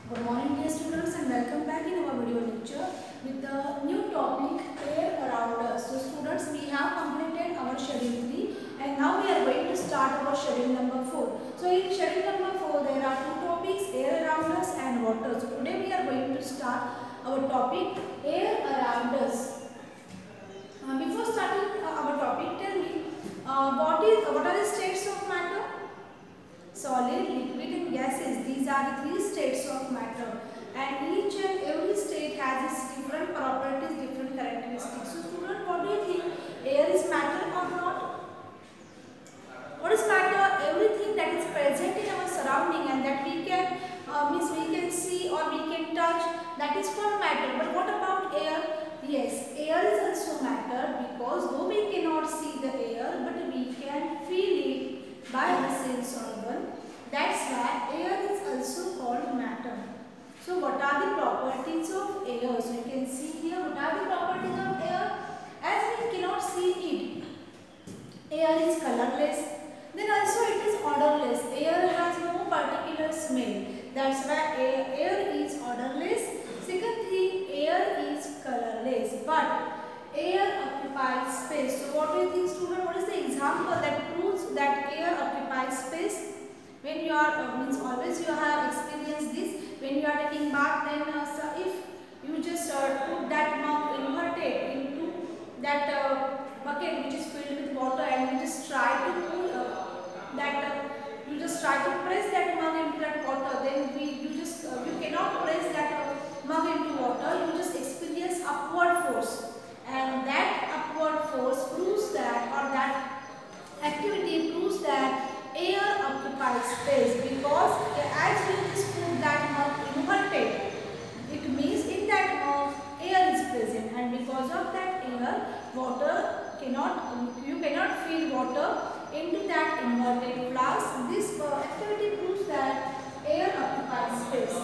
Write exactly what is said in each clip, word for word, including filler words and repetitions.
Good morning dear students and welcome back in our video lecture with the new topic air around us. So students, we have completed our schedule three and now we are going to start our schedule number four. So in schedule number four there are two topics, air around us and water. So today we are going to start our topic air around us. Uh, before starting uh, our topic, tell me uh, what is uh, what are the states of matter? Solid, liquid and gases. These are the three states of matter and each and every state has its different properties, different characteristics. So student, what do you think? Air is matter or not? What is matter? Everything that is present in our surrounding and that we can uh, means we can see or we can touch, that is called matter. But what about air? Yes, air is also matter because though we cannot see the air but we can feel it by the sense organ. That's why air is also called matter. So what are the properties of air? So you can see here what are the properties of air. As we cannot see it, air is colorless. Then also it is odorless. Air has no particular smell. That's why air, air is odorless. Second thing, air is colorless. But air occupies space. So what do you think, student? What is the example that proves that air occupies space? When you are, uh, means always you have experienced this. When you are taking bath, then uh, so if you just uh, put that mug inverted into that uh, bucket which is filled with water and you just try to pull uh, that, uh, you just try to press that mug into that water, then we, you just, uh, you cannot press that uh, mug into water, you just experience upward force. And that upward force proves that, or that activity proves that air occupies space, because as you just put that mug inverted, it means in that mug air is present, and because of that air, water cannot, you cannot feel water into that inverted flask. This uh, activity proves that air occupies space.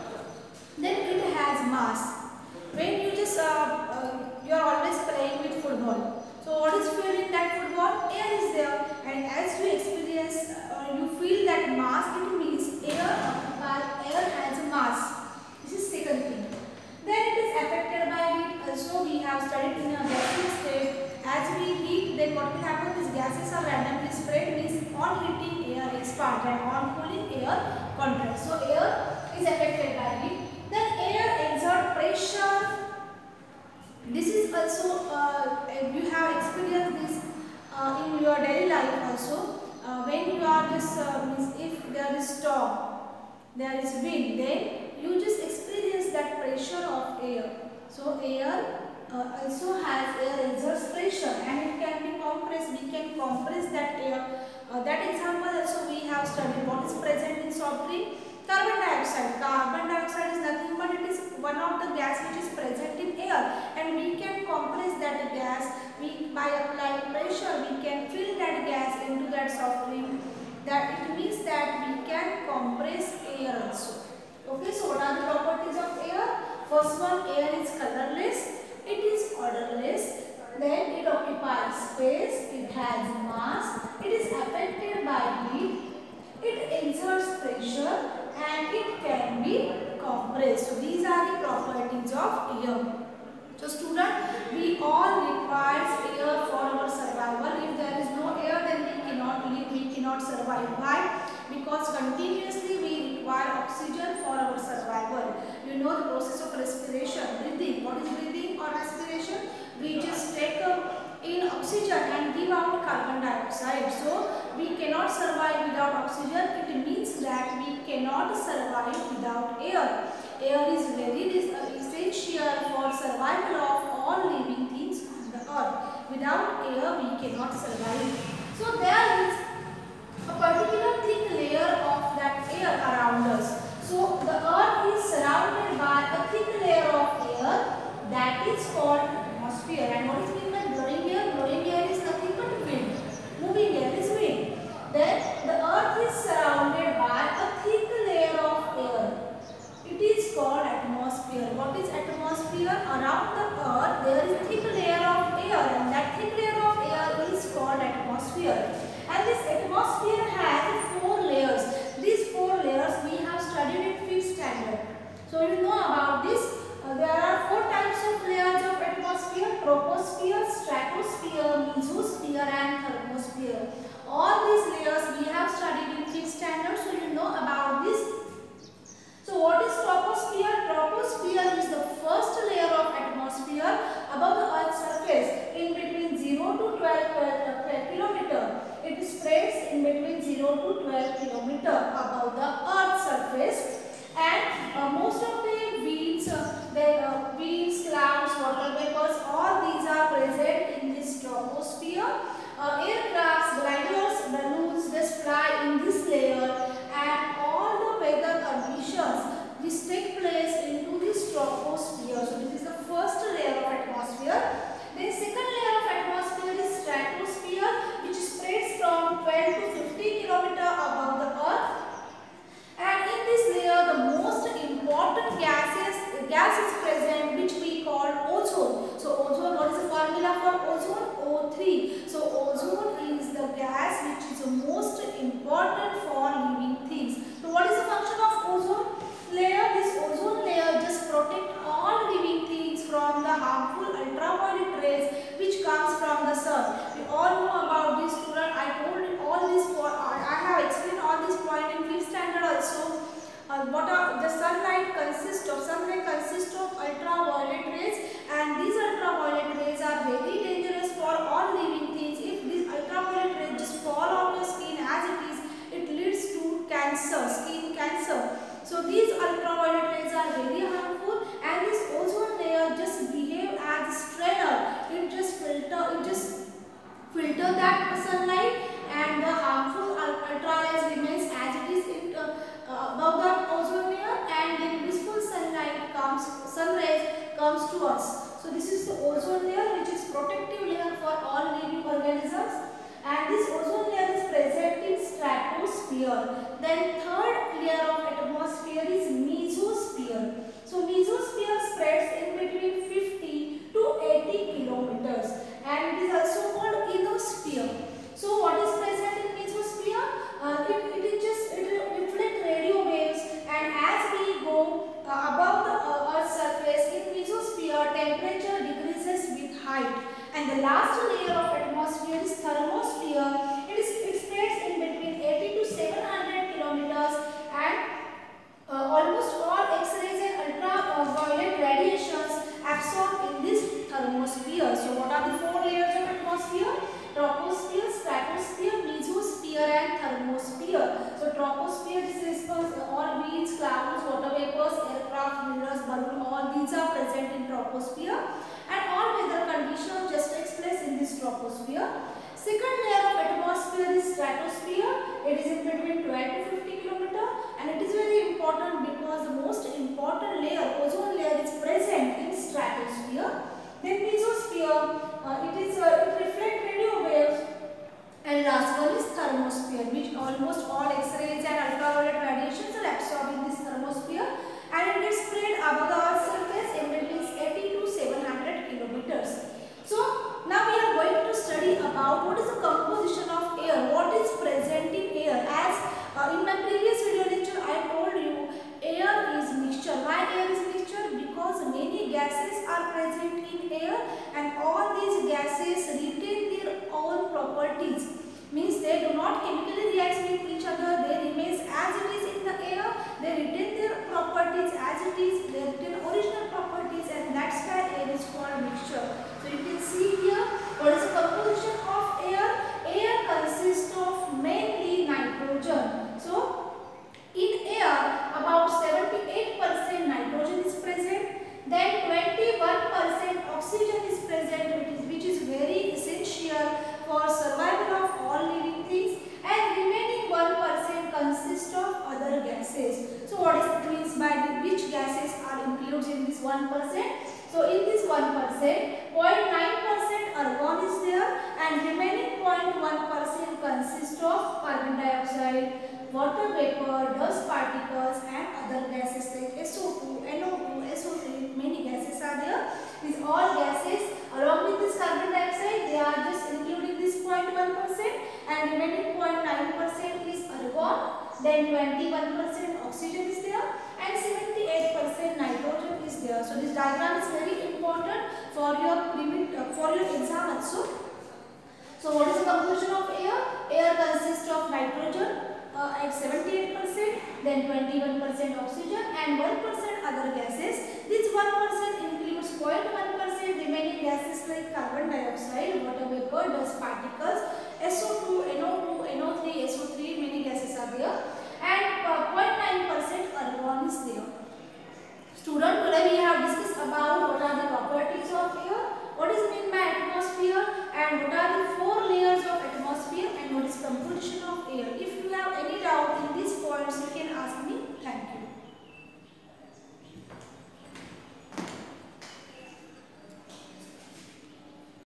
Then it has mass. When you just uh, uh, you are always playing with football. So what is filled in that football? Air is there, and as you experience, uh, you feel that mass. It means air occupies, air has a mass. This is second thing. Then it is affected by heat. Also we have studied in a gaseous state. As we heat, then what will happen is gases are randomly spread. Means on heating air expands and on cooling air contracts. So air is affected by heat. Then air exerts pressure. This is also, uh, you have experienced this uh, in your daily life also. Uh, when you are just, uh, means if there is storm, there is wind, then you just experience that pressure of air. So air uh, also has air exerts pressure and it can be compressed. We can compress that air. Uh, that example also we have studied. What is present in soft drink? Carbon dioxide. Carbon dioxide is nothing but it is one of the gas which is present in air, and we can compress that gas. We, by applying pressure, we can fill that gas into that soft drink. That it means that we can compress air also. Okay, so what are the properties of air? First one, air is colorless. It is odorless. Then it occupies space. It has mass. It is affected by heat. It exerts pressure and it can be compressed. So these are the properties of air. So student, we all require air for our survival. If there is no air, then we cannot live, we cannot survive. Why? Because continuously we require oxygen for our survival. You know the process of respiration, breathing. What is breathing or respiration? We just take up in oxygen and give out carbon dioxide. So we cannot survive without oxygen. It means that we cannot survive without air. Air is very essential for survival of all living things on the earth. Without air we cannot survive. So there is a particular thick layer of that air around us. So the earth is surrounded by a thick layer of air that is called atmosphere. And what is meant by blowing air? Blowing air is nothing but wind. Moving air is wind. Then the earth is surrounded by a thick layer of air. It is called atmosphere. What is atmosphere? Around the earth there is thick layer of air, and that thick layer of air is called atmosphere. And this zero to twelve kilometer above the Earth's surface. And uh, most of the winds, uh, the uh, winds, clouds, water vapors, all these are present in this troposphere. Uh, aircrafts, gliders, balloons just fly in this layer, and all the weather conditions which take place into this troposphere. So this is the first layer of atmosphere. Then second layer of atmosphere is stratosphere, which spreads from twelve to fifty kilometer above the Earth. And in this layer, the most important gases gas is present, which we call ozone. So ozone, what is the formula for ozone? O three. So ozone is the gas which is the most important for living things. So what is the function of ozone layer? This ozone layer just protect all living things from the harmful ultraviolet rays which comes from the sun. We all know about this, student. I told all this, I have explained all this point in fifth standard also. Uh, what are the sunlight consists of? Sunlight consists of ultraviolet rays, and these ultraviolet rays are very dangerous for all living things. If these ultraviolet rays just fall on your skin as it is, it leads to cancer, skin cancer. So these ultraviolet rays are very harmful, and this ozone layer just behave as a strainer. It just filter, it just filter that sunlight, and the harmful ultra rays remains as it is in, uh, uh, above the ozone layer, and then blissful sunlight comes, sun rays comes to us. So this is the ozone layer, which is protective layer for all living organisms, and this ozone layer is present in stratosphere. Then third layer of atmosphere is mesosphere. So mesosphere spreads in between fifty to eighty kilometers, and it is also called ionosphere. So what is present in mesosphere? Uh, it, it is just it reflect radio waves, and as we go uh, above the uh, Earth's surface in mesosphere, temperature decreases with height. And the last layer of atmosphere is thermosphere. It is it spreads in between eighty to seven hundred kilometers, and uh, almost all X-rays and ultraviolet radiations absorbed in this thermosphere. So what are the four layers of atmosphere? Troposphere, stratosphere, mesosphere, and thermosphere. So troposphere is responsible for all winds, clouds, water vapors, aircraft, mirrors, balloon, all these are present in troposphere, and all weather conditions just takes place in this troposphere. Second layer of atmosphere is stratosphere. It is in between twelve to fifty kilometer, and it is very important because the most important layer, ozone layer, is present in stratosphere. Then mesosphere, uh, it is uh, it reflects radio waves, and last one is thermosphere, which almost all X-rays and ultraviolet radiations are absorbed in this thermosphere, and it is spread above the Earth's surface in between eighty to seven hundred kilometers. So now we are going to study about what is the composition of air, what is present in air. As uh, in my previous video lecture I told you, air is mixture. Why air is mixture? Because many gases are present in air, and all these gases retain their own properties. Means they do not chemically react with each other, they remain as it is in the air, they retain their properties as it is, they retain original properties, and that's why air is called mixture. So you can see here, what is the composition of air? Air consists of mainly nitrogen. So in air, about seventy-eight percent nitrogen is present, then twenty-one percent oxygen is present, which is, which is very essential for survival of all living things, and remaining one percent consists of other gases. So what is it means by the, which gases are included in this one percent? So in this one percent, zero point nine percent argon is there, and remaining zero point one percent consists of carbon dioxide, water vapor, dust particles, and other gases like S O two, N O two, S O three, many gases are there. These all gases along with this carbon dioxide, they are just including this zero point one percent, and remaining zero point nine percent is argon, then twenty-one percent oxygen is there, and seventy-eight percent nitrogen is there. So this diagram is very important for your uh, for your exam also. So what is the composition of air? Air consists of nitrogen uh, at seventy-eight percent, then twenty-one percent oxygen, and one percent other gases. This one percent includes zero point one percent remaining gases like carbon dioxide, water vapor, dust particles,